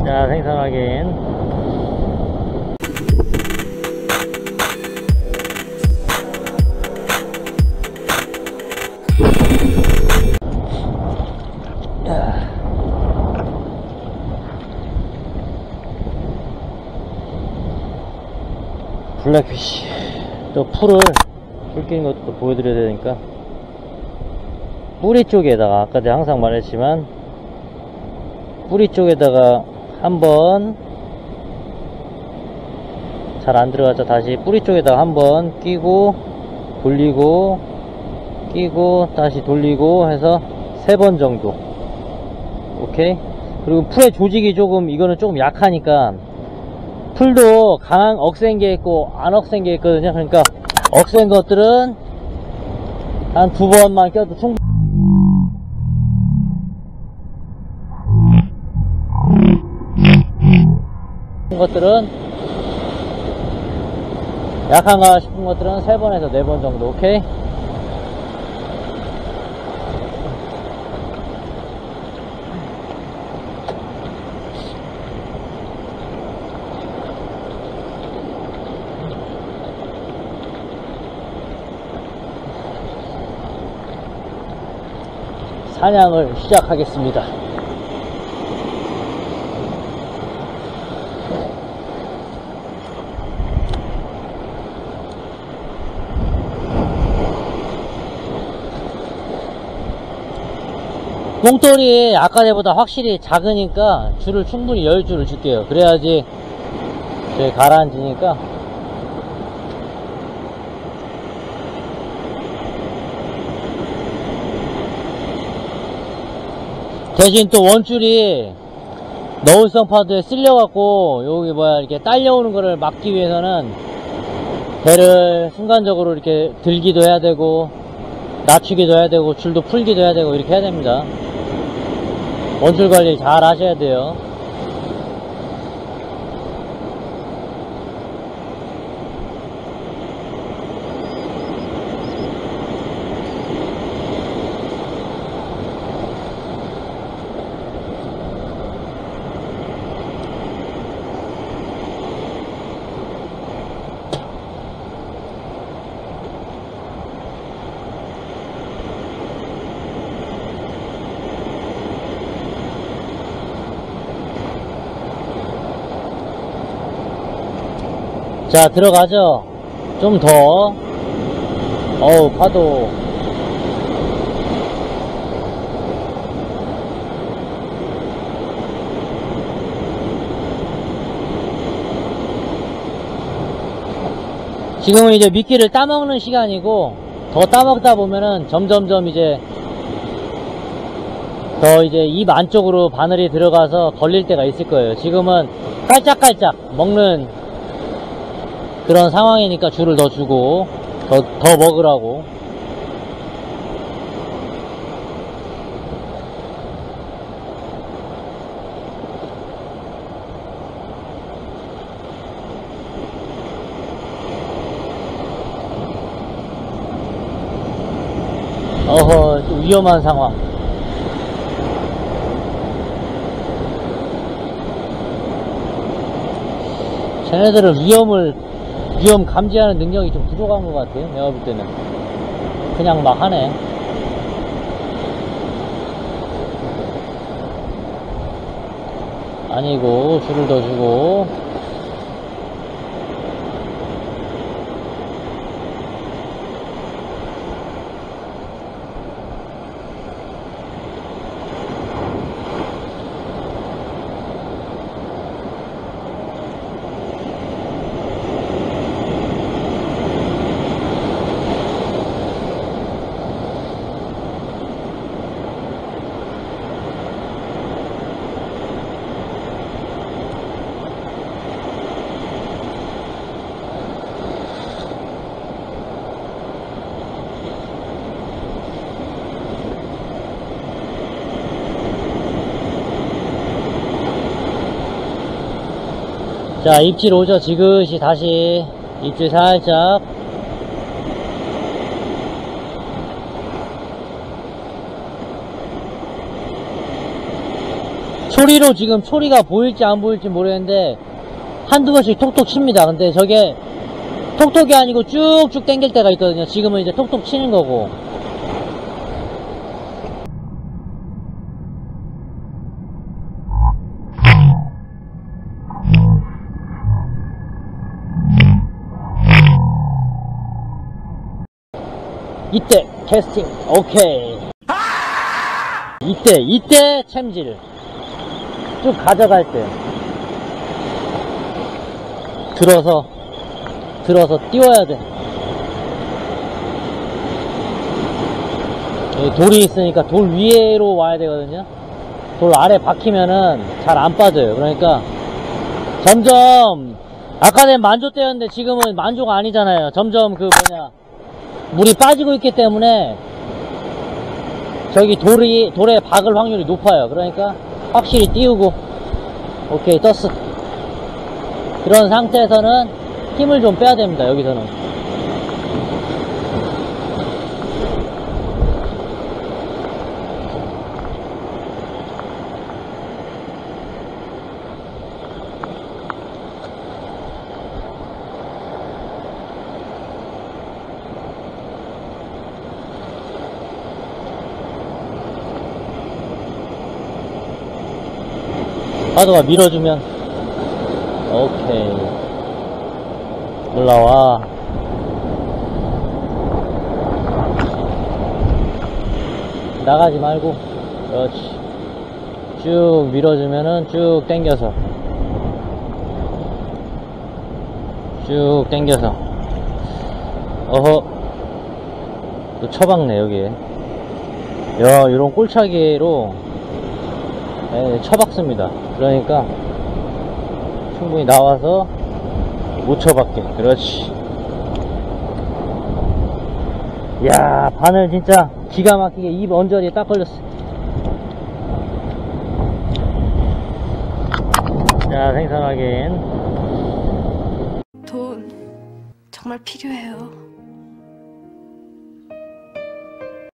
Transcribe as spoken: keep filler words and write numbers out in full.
자, 생선 확인. 블랙피쉬. 또 풀을 풀 끼는 것도 보여드려야 되니까 뿌리 쪽에다가, 아까 제가 항상 말했지만 뿌리 쪽에다가 한번, 잘 안 들어갔죠. 다시 뿌리 쪽에다가 한번 끼고 돌리고 끼고 다시 돌리고 해서 세 번 정도. 오케이. 그리고 풀의 조직이 조금, 이거는 조금 약하니까, 풀도 강한 억센 게 있고 안 억센 게 있거든요. 그러니까 억센 것들은 한 두 번만 껴도 충분히, 것들은 약한가 싶은 것들은 세 번에서 네 번 정도. 오케이. 사냥을 시작하겠습니다. 뽕돌이 아까 전보다 확실히 작으니까 줄을 충분히 열 줄을 줄게요. 그래야지 저희 가라앉으니까. 대신 또 원줄이 너울성 파도에 쓸려갖고 여기 뭐야 이렇게 딸려오는 거를 막기 위해서는 배를 순간적으로 이렇게 들기도 해야 되고 낮추기도 해야 되고 줄도 풀기도 해야 되고 이렇게 해야 됩니다. 원줄 관리 잘 하셔야 돼요. 자, 들어가죠. 좀 더. 어우, 파도. 지금은 이제 미끼를 따먹는 시간이고, 더 따먹다 보면은 점점점 이제 더 이제 입 안쪽으로 바늘이 들어가서 걸릴 때가 있을 거예요. 지금은 깔짝깔짝 먹는 그런 상황이니까 줄을 더 주고 더, 더 먹으라고. 어허, 좀 위험한 상황. 쟤네들은 위험을 위험 감지하는 능력이 좀 부족한 것 같아요. 내가 볼 때는 그냥 막 하네. 아니고 줄을 더 주고. 자, 입질 오죠. 지그시 다시 입질 살짝. 소리로 지금 소리가 보일지 안 보일지 모르겠는데 한두 번씩 톡톡 칩니다. 근데 저게 톡톡이 아니고 쭉쭉 당길 때가 있거든요. 지금은 이제 톡톡 치는 거고. 이때 캐스팅 오케이. 이때 이때 챔질 쭉 가져갈 때 들어서 들어서 띄워야 돼. 여기 돌이 있으니까 돌 위로 와야 되거든요. 돌 아래 박히면은 잘 안 빠져요. 그러니까 점점 아까는 만조 때였는데 지금은 만조가 아니잖아요. 점점 그 뭐냐 물이 빠지고 있기 때문에 저기 돌이 돌에 박을 확률이 높아요. 그러니까 확실히 띄우고 오케이 떴어. 그런 상태에서는 힘을 좀 빼야 됩니다. 여기서는 파도가 밀어주면 오케이 올라와. 나가지 말고 그렇지. 쭉 밀어주면은 쭉 당겨서 쭉 당겨서 어허 또 처박네 여기에. 야 이런 꼴차기로 네, 쳐박습니다. 그러니까 충분히 나와서 못 쳐박게. 그렇지. 야 바늘 진짜 기가 막히게 입 언저리에 딱 걸렸어. 자 생선 확인. 돈 정말 필요해요.